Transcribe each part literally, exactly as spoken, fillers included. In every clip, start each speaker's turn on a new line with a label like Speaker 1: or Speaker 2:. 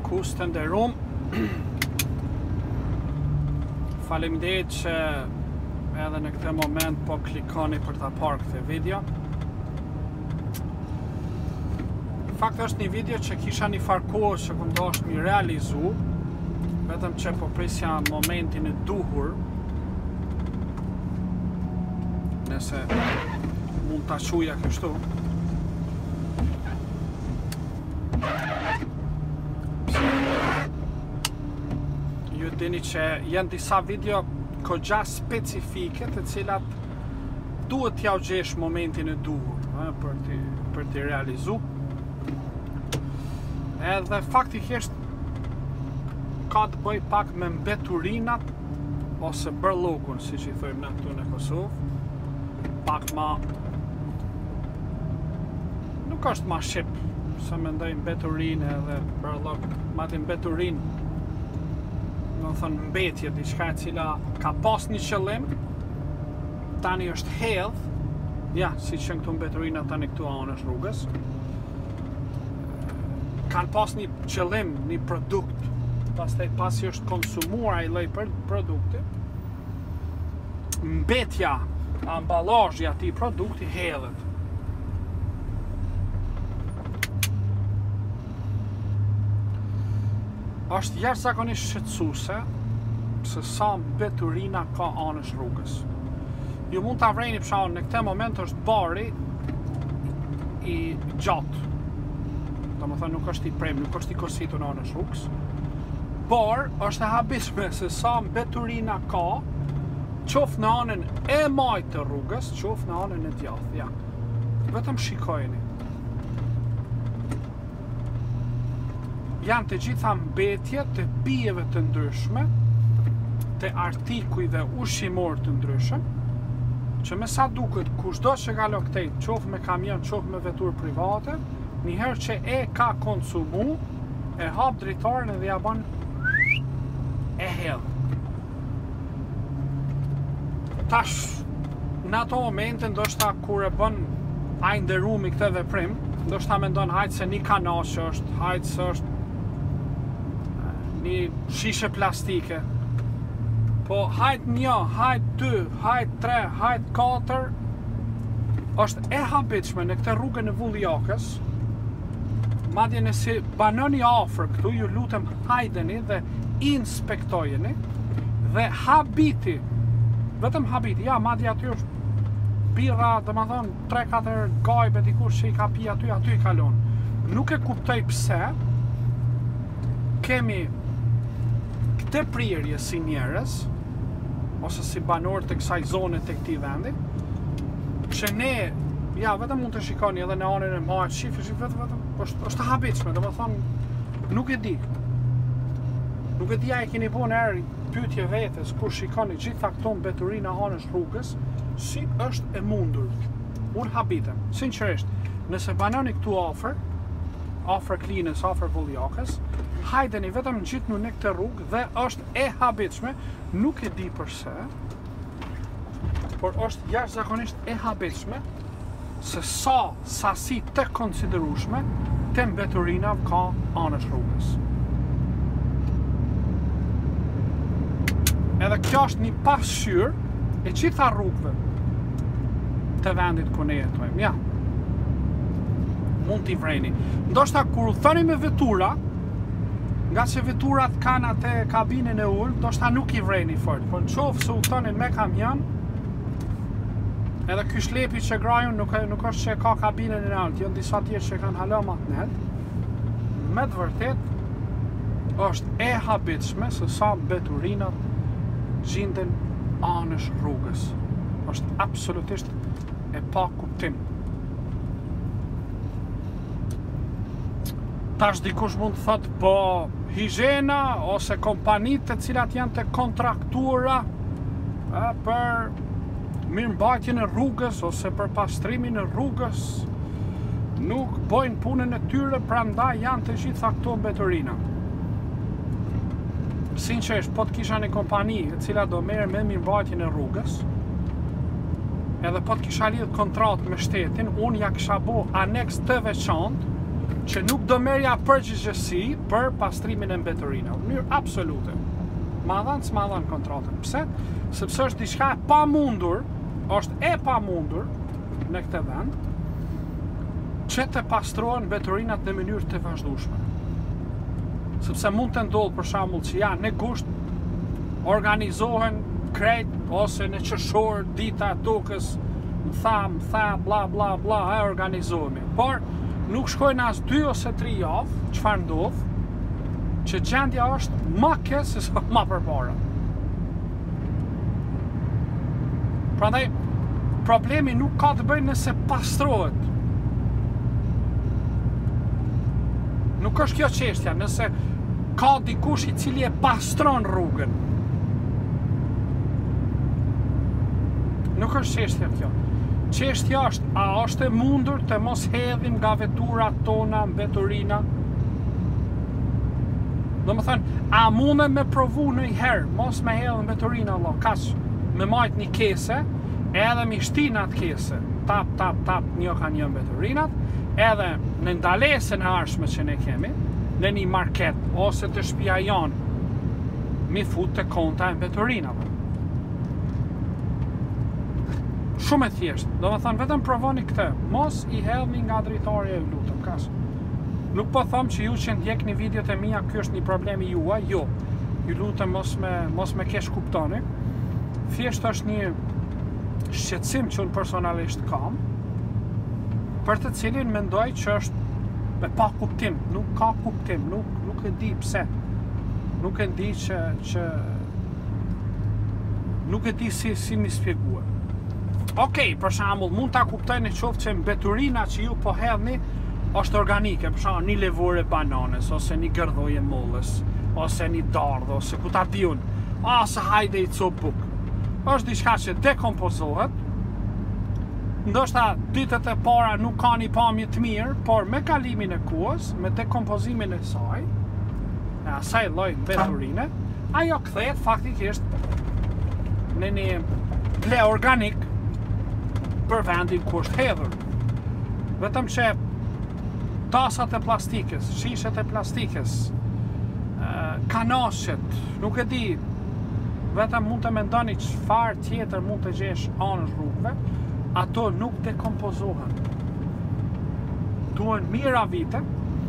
Speaker 1: Shikues të nderuar. Faleminderit që edhe në këtë moment po klikoni për ta parë këtë video. Në fakt është një video që kisha një farë kohë që kam dashur mi realizu, vetëm që po prisja momentin e duhur. Nëse mund ta quaja kështu. Ju dini që janë disa video kogja specifike të cilat duhet t'ja u gjesh momentin e duhur eh, për t'i për t'i realizu. Edhe faktikisht ka të bëj pak me mbeturinat ose bërllokun, siç i thojmë na këtu në Kosovë. Pak ma nuk është ma shqip, se mendoj mbeturinë edhe bërllok, ma ti mbeturinë do të thënë mbetje, diçka e cila ka pas një qëllim, tani është hedh, ja, si që në këtu mbeturina tani këtu anësh rrugës, kanë pas një qëllim, një produkt, pastaj pasi është konsumuar ai lloj produkti, mbetja, ambalazhi i atij produkti hedhet. Është jashtëzakonisht shqetësuese se sa mbeturina ka anësh rrugës. Ju mund ta vreni për shkak në këtë moment është bari i gjatë. Domethënë nuk është i prem, nuk është i kositur në anësh rrugës. Por është e habishme se sa mbeturina ka, qoftë në anën e majtë të rrugës, qoftë në anën e djathtë. Ja. Vetëm shikojeni. Janë të gjitha mbetje të pijeve të ndryshme, të artikujve ushqimor të ndryshëm, që me sa duket kushdo që kalon këtej, qoftë me kamion, qoftë me veturë private, njëherë që e ka konsumu, e hap drejtorin dhe ja bën e hedh. Tash, në ato momente ndoshta kur e bën ai nderumi këtë veprim, ndoshta mendon hajtë se një kanaqë është, hajtë se është një shishe plastike. Po hajtë një, hajtë dy, hajtë tre, hajtë katër, është e habitshme në këtë rrugën e Vulljakës. Madje nëse banoni afër këtu, ju lutem hajdeni dhe inspektojeni dhe habiti, vetëm habiti, ja, madje aty është birra, domethënë tre katër gajbe dikush që i ka pi aty, aty i kalon. Nuk e kuptoj pse kemi këtë prirje si njerëz, ose si banor të kësaj zone të këtij vendi, që ne, ja, vetëm mund të shikoni edhe në anën e majtë, shifë, shifë, vetëm, vetëm, është, është habitshme, domethënë, nuk e di. Nuk e di a e keni po në erë pyetje vetes, kur shikoni gjitha këto mbeturina anësh rrugës, si është e mundur. Unë habitem, sinqerisht, nëse banoni këtu afër, afër Klinës, afër Vulljakës, hajdeni vetëm ngjitnu në këtë rrugë dhe është e habitshme, nuk e di përse, por është jashtëzakonisht e habitshme se sa sasi të konsiderueshme të mbeturinave ka anësh rrugës. Edhe kjo është një pasqyrë e gjitha rrugëve të vendit ku ne jetojmë. Ja. Mund t'i vreni. Ndoshta kur u thoni me vetura, nga që veturat kanë atë kabinën e ulë, ndoshta nuk i vreni fort, por në qoftë se u thonin me kamion, edhe ky shlepi që grajun nuk, nuk është që ka kabinën e lartë, janë disa tjerë që kanë hala më të lehtë. Me të vërtet është e habitshme se sa mbeturinat gjenden anësh rrugës. Është absolutisht e pa kuptim. Tash dikush mund të thotë, po higjiena ose kompanitë të cilat janë të kontraktuara e, për mirëmbajtjen e rrugës ose për pastrimin e rrugës nuk bojnë punën e tyre, prandaj janë të gjitha këto mbeturina. Sinqerisht, po të kisha një kompani e cila do merr me mirëmbajtjen e rrugës, edhe po të kisha lidh kontratë me shtetin, unë ja kisha bo aneks të veçantë që nuk do merja përgjegjësi për pastrimin e mbeturinave, në mënyrë absolute. Ma dhanë s'ma dhanë kontratën. Pse? Sepse është diçka e pamundur, është e pamundur në këtë vend që të pastrohen mbeturinat në mënyrë të vazhdueshme. Sepse mund të ndodhë për shembull që janë në gusht, organizohen krejt ose në qershor dita e tokës, më tha, më tha, bla bla bla, e organizohemi. Por nuk shkojnë as dy ose tri javë, çfarë ndodh? Që gjendja është më keq se sa më përpara. Prandaj problemi nuk ka të bëjë nëse pastrohet. Nuk është kjo çështja, nëse ka dikush i cili e pastron rrugën. Nuk është çështja kjo. Çështja është, a është e mundur të mos hedhim nga veturat tona mbeturina? Do më thënë, a mune me provu në i herë, mos me hedhë mbeturina, Allah, kaç, me majt një kese, edhe mi shtin atë kese, tap, tap, tap, një ka një mbeturinat, edhe në ndalesën e arshme që ne kemi, në një market, ose të shtëpia janë, mi fut të konta e mbeturinave. Shumë e thjeshtë, do më thënë, vetëm provoni këtë, mos i hedhni nga dritarja e lutëm, kaç. Nuk po thom që ju që ndjekni videot e mia, ky është një problemi juaj, jo. Ju lutem mos me mos me kesh kuptoni. Thjesht është një shqetësim që unë personalisht kam, për të cilin mendoj që është me pa kuptim, nuk ka kuptim, nuk nuk e di pse. Nuk e di që që nuk e di si si mi shpjeguar. Okej, për shembull, mund ta kuptoj në qoftë që mbeturina që ju po hedhni është organike, për shembull, një levore bananes, ose një gërdhoje mollës, ose një dardhë, ose ku ta di unë, ose hajde i copuk. Është diçka që dekompozohet, ndoshta ditët e para nuk ka një pamje të mirë, por me kalimin e kohës, me dekompozimin e saj, e asaj lloj mbeturine, ajo kthehet faktikisht në një ple organik për vendin ku është hedhur. Vetëm që tasat e plastikës, shishet e plastikës, kanashet, nuk e di, vetëm mund të mendoni çfarë tjetër mund të gjesh anësh rrugëve, ato nuk dekompozohen. Duhen mira vite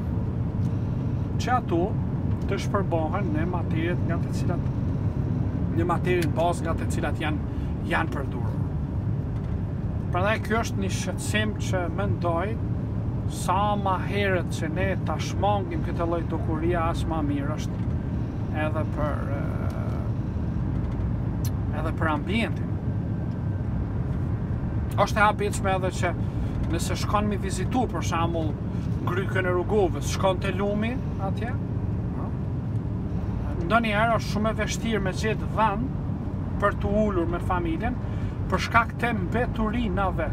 Speaker 1: që ato të shpërbohen në materiet nga të cilat në materien bazë nga të cilat janë janë përdorur. Prandaj kjo është një shqetësim që mendoj sa ma herët që ne ta shmangim këtë lloj dukuria, as ma mirë është edhe për edhe për ambientin. Është e habitshme edhe që nëse shkon mi vizitu, për shembull, Grykën e Rrugovës, shkon te lumi atje, ndonjëherë është shumë e vështirë me gjetë vend për të ulur me familjen për shkak të mbeturinave.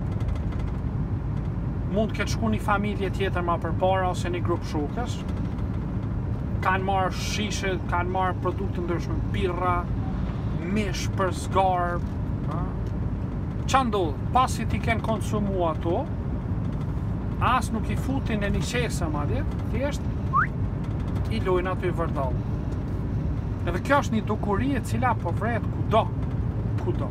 Speaker 1: Mund këtë shku një familje tjetër ma përpara ose një grup shokës, kanë marrë shishe, kanë marrë produkte ndryshme, birra, mish për zgarë. Qa ndodhë? Pasi ti kenë konsumu ato, as nuk i futin e një qese madje, thjesht i lojnë ato i vërdallë. Edhe kjo është një dukuri e cila po vret kudo, kudo.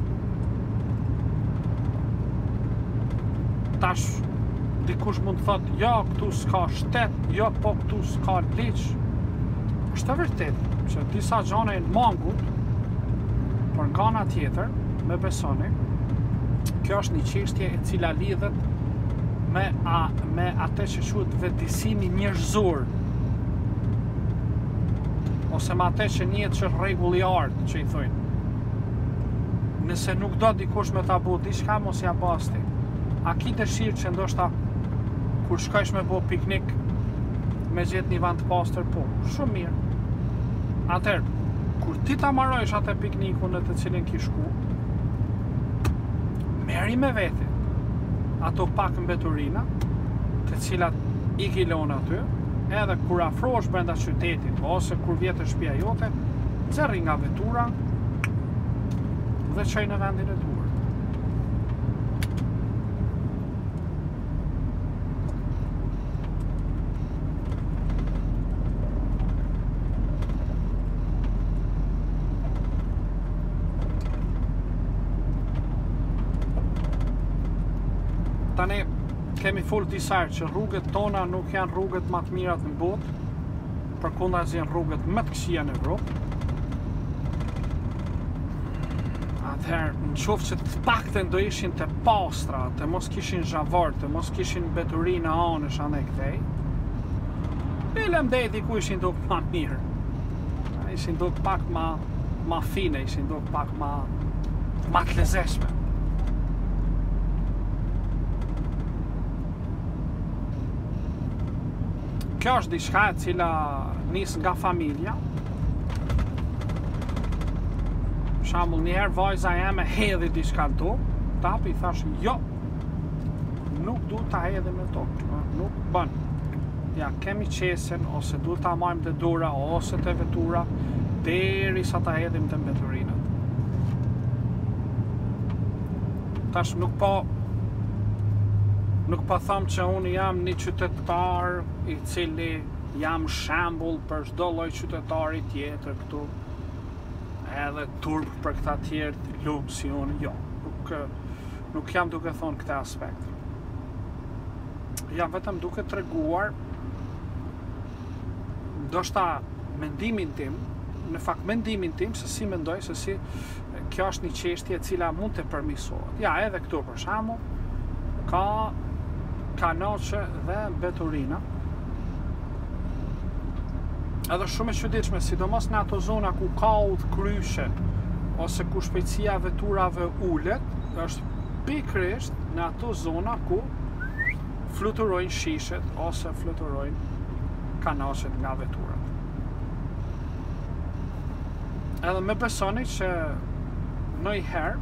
Speaker 1: Tash dikush mund të thotë, jo, këtu s'ka shtet, jo, po këtu s'ka ligj. Është e vërtet që disa gjëra janë mangut, por nga ana tjetër, me besoni, kjo është një çështje e cila lidhet me a me atë që quhet vetëdijsimi njerëzor, ose me atë që njihet që rregulli i art, që i thojnë. Nëse nuk do dikush me ta bëu diçka, mos ja basti. A ki dëshirë që ndoshta kur shkojsh me bo piknik me gjetë një vend të pastër, po, shumë mirë. Atëherë, kur ti ta marrojsh atë piknikun në të cilin ki shku, merri me vete ato pak mbeturina, të cilat i kilon aty, edhe kur afrohesh brenda qytetit, ose kur vjet të shtëpia jote, nxerri nga vetura dhe çoj në vendin e duhur. Tani, kemi full disa herë që rrugët tona nuk janë rrugët më të mirat në botë, përkundazi janë rrugët më të këqija në Evropë. Atëherë, në qoftë që të pakten do ishin të pastra, të mos kishin zhavor, të mos kishin beturi në anësh anë e këtej, bilem deti ku ishin duk ma mirë. Ishin duk pak ma, ma fine, ishin duk pak ma, ma të lezeshme. Kjo është diçka e cila nis nga familja. Për shembull, një herë vajza jeme hedhi diçka në tokë, tapi i thash jo, nuk du ta hedhim në tokë, nuk bën. Ja, kemi qesen, ose du ta marrim të dora, ose të vetura, derisa ta hedhim të mbeturinat. Tash nuk po Nuk pa tham që unë jam një qytetar i cili jam shembull për çdo lloj qytetari tjetër këtu, edhe turp për këta tjerë të lumë si unë, jo. Nuk, nuk jam duke thonë këte aspekt. Jam vetëm duke treguar, ndoshta mendimin tim, në fakt mendimin tim, se si mendoj, se si kjo është një çështje e cila mund të përmirësohet. Ja, edhe këtu për shembull, ka kanoqe dhe beturina. Edhe shumë e çuditshme, sidomos në ato zona ku ka udhë kryshe ose ku shpejtësia e veturave ulet, është pikërisht në ato zona ku fluturojnë shishet ose fluturojnë kanoqet nga veturat. Edhe me besoni që ndonjëherë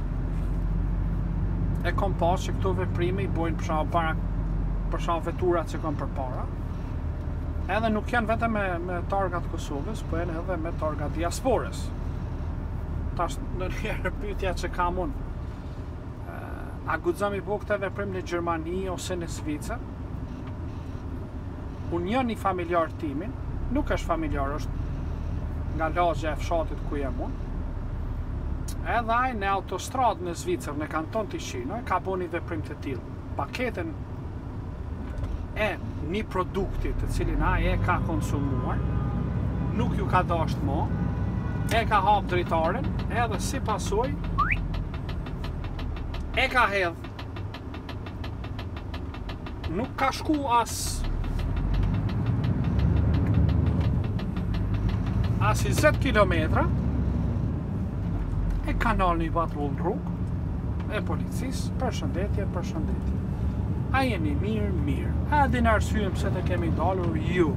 Speaker 1: e kom pas që këto veprime i bojnë për shkak para për shkak veturat që kanë përpara. Edhe nuk janë vetëm me, me targat Kosovës, po janë edhe me targat diasporës. Tash ndonjëherë pyetja që kam unë, a guxon i bëj këtë veprim në Gjermani ose në Zvicër? Unë një një familjar timin, nuk është familjar, është nga lagja e fshatit ku jam unë. Edhe ai në autostradë në Zvicër, në kanton Ticino, ka bo një veprim të tillë. Paketën e një produkti të cilin ai e ka konsumuar, nuk ju ka dasht më, e ka hap dritaren, edhe si pasoj, e ka hedh. Nuk ka shku as as njëzet kilometra, e kanal një patrull në rrugë e policisë, përshëndetje, përshëndetje. A jeni mirë, mirë. A din arsyem pse të kemi dalur ju.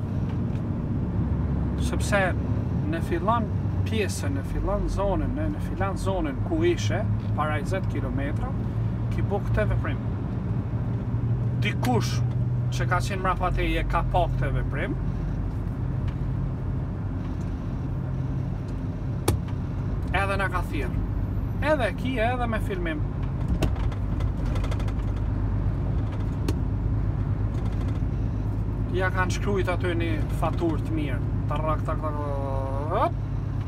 Speaker 1: Sepse në fillon pjesën, në fillon zonën, në, në fillon zonën ku ishe, para njëzet kilometra, ki bo këtë veprim. Dikush që ka qenë mrapa teje ka pa këtë veprim, edhe në ka thirë. Edhe ki, edhe me filmim. Ja kanë shkrujt aty një fatur të mirë. Tarak, tak, tak, hop.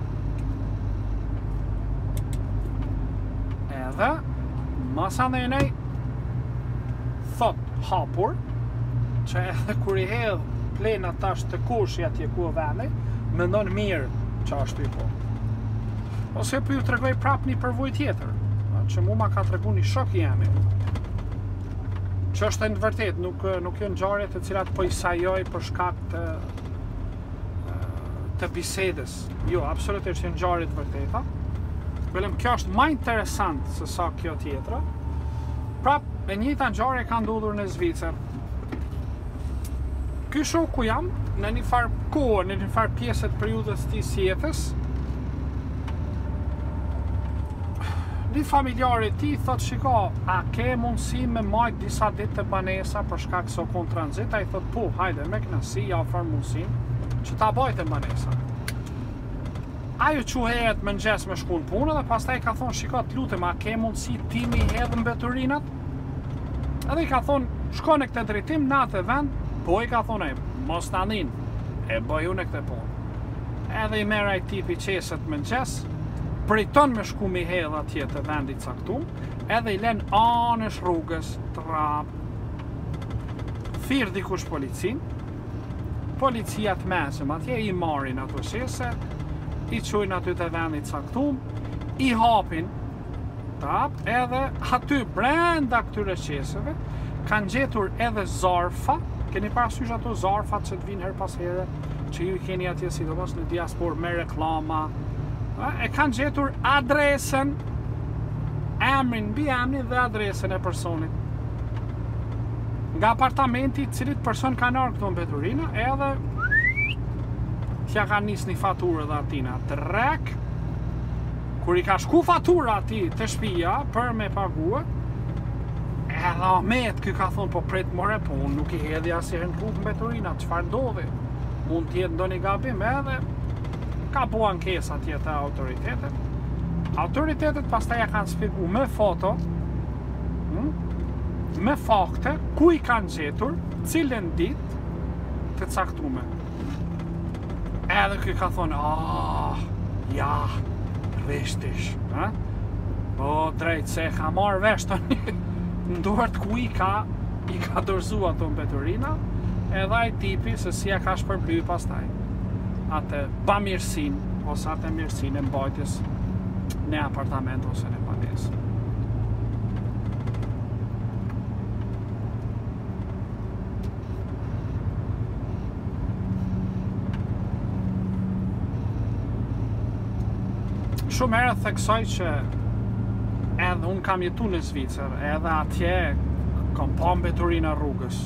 Speaker 1: Edhe, masa nëjnej, thot hapur, që edhe kur i hedh plena tash të kush atje ku veni, mendon mirë që ashtu i po. Ose për ju tregoj prap një përvoj tjetër, që mu ma ka tregu një shok jemi. Që është e në vërtet, nuk, nuk janë ngjarje të cilat po i sajoj për shkak të, të bisedës. Jo, absolutisht janë ngjarje të vërteta. Velem, kjo është më interesant se sa kjo tjetra. Prap, e njëjta ngjarje ka ndodhur në Zvicër. Ky shok ku jam, në një farë kohë, në një farë pjesë të periudhës të tij jetës, një familjar e ti thot shiko, a ke mundësi me majt disa ditë të banesa për shkak se kon tranzit? A i thot po, hajde, me knasi, ja ofër mundësin që ta bajt e banesa. Ajo quhet me ngjes me shku në punë dhe pastaj ka thonë shiko, të lutem, a ke mundësi ti mi hedhën beturinat? Edhe i ka thonë, shko në këtë drejtim, në atë vend, po i ka thonë, e mos të anin, e bëj unë e këtë punë. Edhe i mera i tipi qeset me ngjes, Priton me shku me hedh atje të vendit caktum, edhe i len anësh rrugës të rap. Thirr dikush policin, policia të mesëm atje i marrin ato shese, i çojnë aty të vendit caktum, i hapin tap, edhe aty brenda këtyre qeseve kanë gjetur edhe zarfa. Keni parasysh ato zarfat që të vinë her pas here, që ju keni atje sidomos në diaspor me reklama. E kanë gjetur adresën, emrin, mbi emrin dhe adresën e personit. Nga apartamenti i cilit person ka nërë këto mbeturina, edhe t'ja ka nis një faturë dhe atina trek. Kur i ka shku fatura ati të shtëpia për me paguë, edhe Ahmet ky ka thonë, po pret more, po unë nuk i hedhi asnjëherë në rrugë mbeturina, çfarë ndodhi? Mund t'jetë ndonjë gabim, edhe ka bu ankesa atje te autoritetet. Autoritetet pastaj ja kanë shpjeguar me foto, hm, me fakte, ku i kanë gjetur, cilën ditë të caktuar. Edhe ky ka thonë, ah, ja, rreshtish, ha? Po drejt se ka marrë vesh tani nduart ku i ka i ka dorëzu ato mbeturina, edhe ai tipi se si ja ka shpërbly pastaj atë bamirësinë ose atë mirësinë e mbajtjes në apartament ose në banesë. Shumë herë theksoj që edhe unë kam jetu në Zvicër, edhe atje kam pa mbeturina rrugës.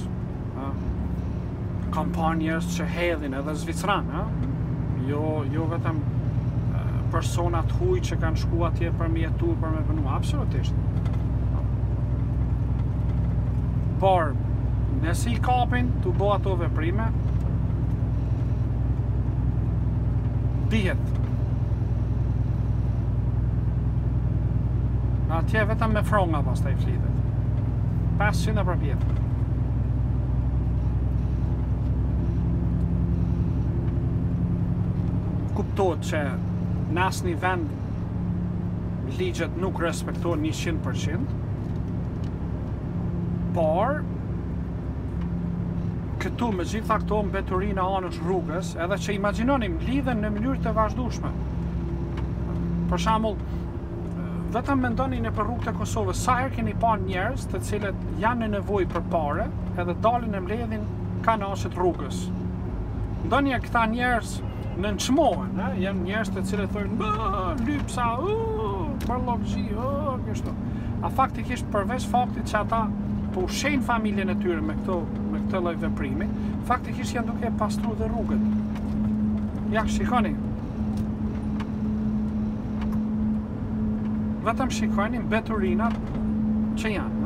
Speaker 1: Kam pa njerëz që hedhin edhe zvicran, jo, jo vetëm persona të huj që kanë shku atje për me jetu, për me punu, absolutisht. Por, nëse i kapin të bo ato veprime, dihet. Atje vetëm me fronga pastaj flitet. pesëqind për vjetë. Kuptohet që në asnjë vend ligjet nuk respektohen njëqind përqind, por këtu me gjitha këto mbeturina anësh rrugës, edhe që imagjinonim lidhen në mënyrë të vazhdueshme. Për shembull, vetëm mendoni në për rrugët e Kosovës, sa herë keni pa njerëz të cilët janë në nevojë për pare, edhe dalin e mbledhin kanaçet rrugës. Ndonjë këta njerëz nënçmohen, ë, janë njerëz të cilët thonë, lypsa, uh, barllogji, uh, kështu. A faktikisht përveç faktit që ata po ushqejnë familjen e tyre me këto me këtë lloj veprimi, faktikisht janë duke pastruar dhe rrugët. Ja, shikoni. Vetëm shikojni mbeturinat që janë.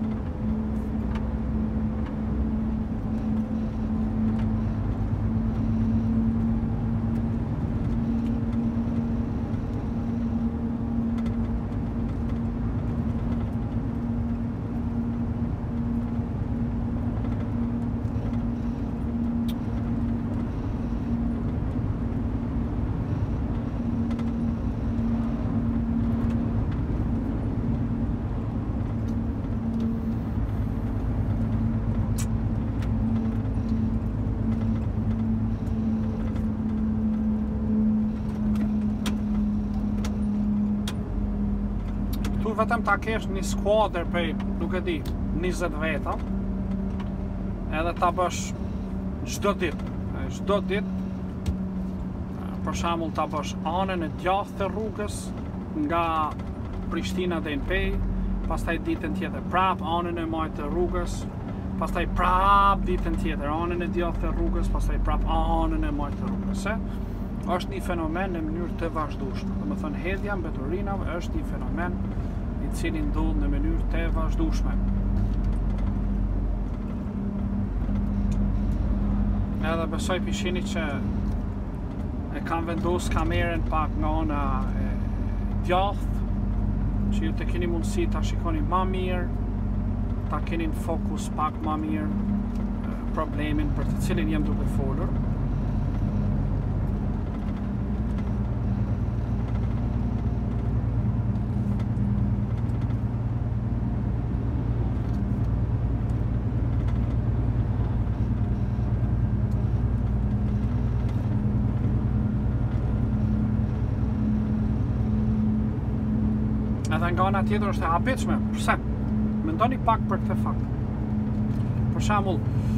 Speaker 1: Vetëm ta kesh një skuadër prej, nuk e di, njëzet veta, edhe ta bësh çdo ditë, çdo ditë, për shembull ta bësh anën e djathtë të rrugës nga Prishtina deri në Pej, pastaj ditën tjetër prap anën e majtë të rrugës, pastaj prap ditën tjetër anën e djathtë të rrugës, pastaj prap anën e majtë të rrugës. Se është një fenomen në mënyrë të vazhdueshme. Domethënë hedhja mbeturinave është një fenomen i cili ndodh në mënyrë të vazhdueshme. Edhe besoj pishini që e kanë vendos kamerën pak nga ana e djathtë, që ju të keni mundësi ta shikoni ma mirë, ta keni në fokus pak ma mirë problemin për të cilin jem duke folur. Edhe nga ana tjetër është e habitshme. Pse? Mendoni pak për këtë fakt. Për shembull,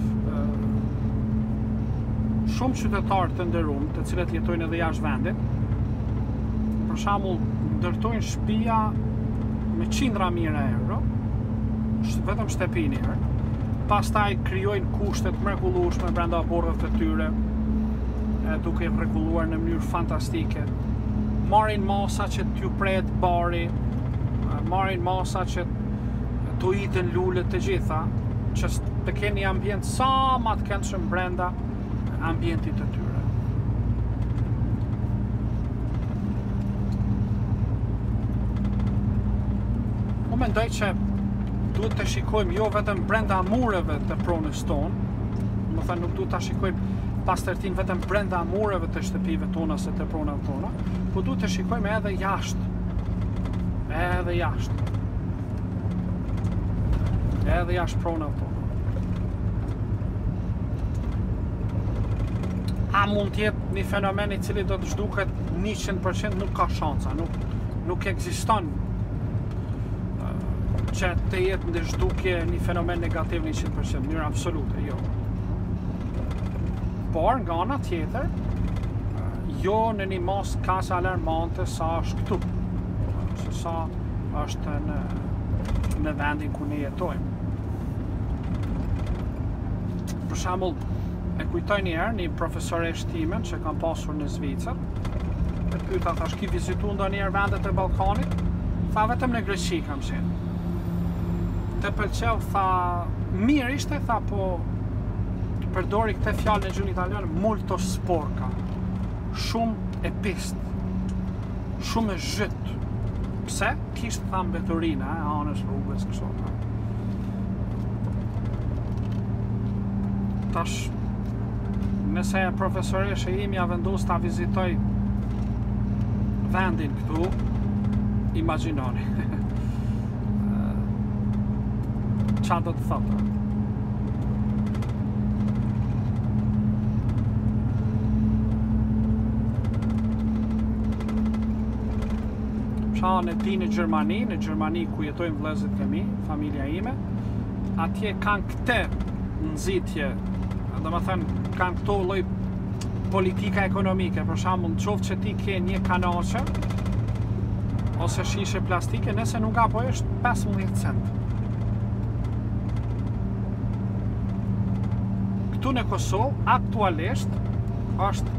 Speaker 1: shumë qytetarë të nderuar, të cilët jetojnë edhe jashtë vendit, për shembull, ndërtojnë shtëpia me qindra mijëra euro, vetëm shtëpi një herë, pastaj krijojnë kushte të mrekullueshme brenda borrëve të tyre, e duke rregulluar në mënyrë fantastike. Marrin masa që t'ju pret bari, marrin masa që t'u iten lulet të gjitha, që të keni ambient sa ma të këndshëm brenda ambientit të tyre. Unë mendoj që duhet të shikojmë jo vetëm brenda mureve të pronës tonë, më thënë nuk duhet të shikojmë pastërtin vetëm brenda mureve të shtëpive tona se të pronave tona, po duhet të shikojmë edhe jashtë. Edhe jashtë. Edhe jashtë pronave tona. A mund t'jetë një fenomen i cili do të zhduket njëqind përqind, nuk ka shansa, nuk, nuk ekziston që të jetë në zhdukje një fenomen negativ njëqind përqind, njërë absolute, jo. Por, nga ana tjetër, jo në një mos kaq alarmante sa është këtu, se sa është në, në vendin ku ne jetojmë. Për shembull, e kujtoj një herë një profesoresh time që kam pasur në Zvicër, e pyeta thash, ki vizitu ndonjëherë vendet e Ballkanit? Tha vetëm në Greqi kam qenë. Të pëlqeu, tha, mirë ishte, tha, po përdori këtë fjalë në gjuhën italiane, molto sporca, shumë e pist, shumë e zhyt. Pse? Kishte tha mbeturina, e anës rrugës kështu. Tash, nëse profesoreshe imi ja vendos ta vizitoj vendin këtu, imagjinoni. Qa do të thotë? Në ti në Gjermani, në Gjermani ku jetojnë vëllezërit e mi, familja ime, atje kanë këte nxitje, do më thënë, kanë këto lloj politika ekonomike, për shembull, qoftë që ti ke një kanaçe ose shishe plastike, nëse nuk gaboj është pesëmbëdhjetë cent. Këtu në Kosovë, aktualisht, është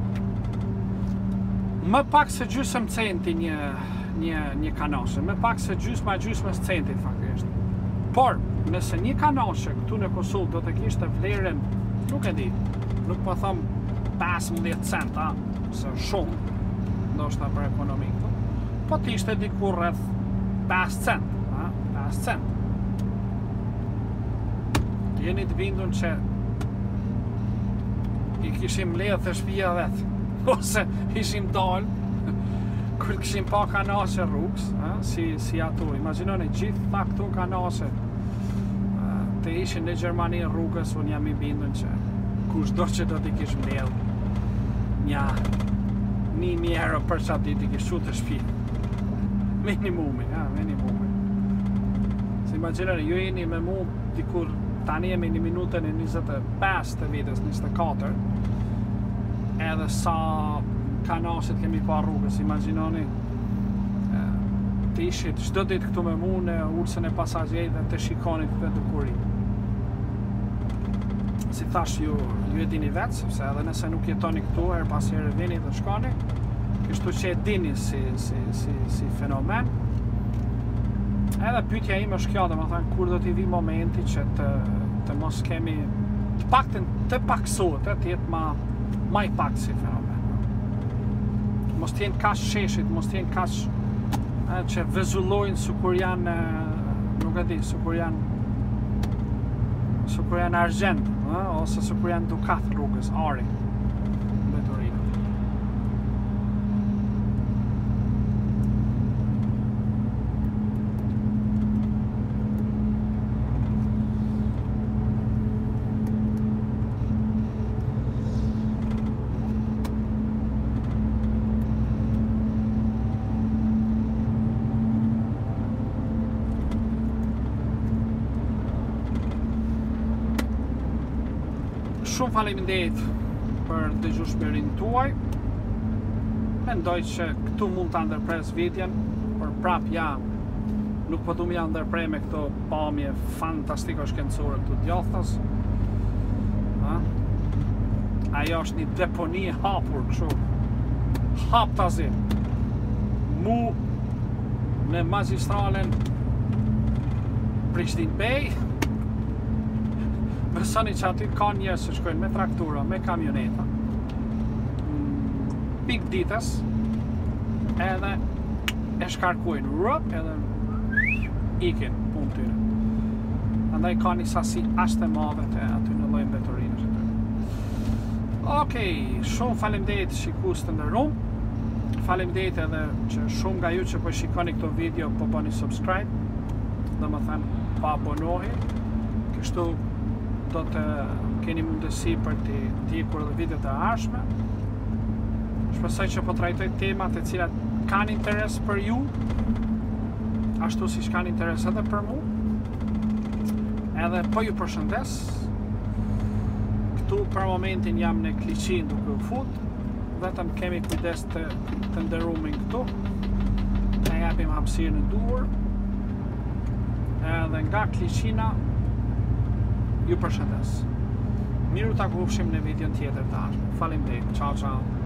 Speaker 1: më pak se gjysmë centi një një një kanaçe, më pak se gjysma e gjysmës centit faktikisht. Por, nëse një kanaçe këtu në Kosovë do të kishte vlerën, nuk e di, nuk po them pesëmbëdhjetë cent, a, se shumë, ndoshta për ekonomi këtu, po të ishte diku rreth pesë cent, a, pesë cent. Jeni të bindur që i kishim ledhë të shtëpia vet, ose ishim dalë kur kishim pa kanaçe rrugës, si, si ato, imagjinoni gjithë ta këtu kanaçe të ishin në Gjermani rrugës, unë jam i bindur që kushdo që do t'i kish mbledh një një mijë euro për çat ditë i kish shu të shtëpi. Minimumi, ja, minimumi. Se imagjinoni, ju jeni me mu dikur tani jemi në minutën e njëzet e pesë të vitës, njëzet e katër, edhe sa kanaçet kemi pa rrugës, imagjinoni të ishit çdo ditë këtu me mu në ulsën e pasazherëve të shikoni këtë dukuri. Si thash, ju, ju e dini vetë, sepse edhe nëse nuk jetoni këtu, her pas here vini dhe shkoni, kështu që e dini si, si, si, si fenomen. Edhe pyetja ime është kjo, domethënë, kur do t'i vi momenti që të, të mos kemi, të paktën të paksohet, të jetë ma, ma i pak si fenomen. Mos t'jenë kash sheshit, mos t'jenë kash e, që vezullojnë su kur janë, nuk e di, su kur janë su kur janë argjend, e, ose su kur janë dukat rrugës, ari. Shumë faleminderit për dëgjueshmërinë tuaj. Mendoj që këtu mund ta ndërpres videon, por prap ja nuk po du m'ja ndërprej me këto pamje fantastiko shkencore këtu djathtas. Ha? Ajo është një deponi e hapur kështu. Hap tazi. Mu në magistralen Prishtinë Bej. Besoni që aty ka njerëz që shkojnë me traktura, me kamioneta. Pik ditës, edhe e shkarkujnë rrëp, edhe ikin punë tyre. Andaj ka një sasi ashtë e madhe të aty në lloj mbeturinësh. Okej, shumë faleminderit shikues të nderuar. Faleminderit edhe që shumë nga ju që po shikoni këto video po bëni subscribe, domethënë pa abonohi. Kështu do të keni mundësi për të ndjekur edhe videot e ardhshme. Shpresoj që po trajtoj temat e cilat kanë interes për ju, ashtu siç kanë interes edhe për mua. Edhe po ju përshëndes. Këtu për momentin jam në Kliqin duke u fut. Vetëm kemi kujdes të, të nderuamin këtu. Ne japim hapësirë në duhur. Edhe nga Kliqina ju përshëndes. Miru ta kupshim në video tjetër të ardhshme. Faleminderit. Ciao ciao.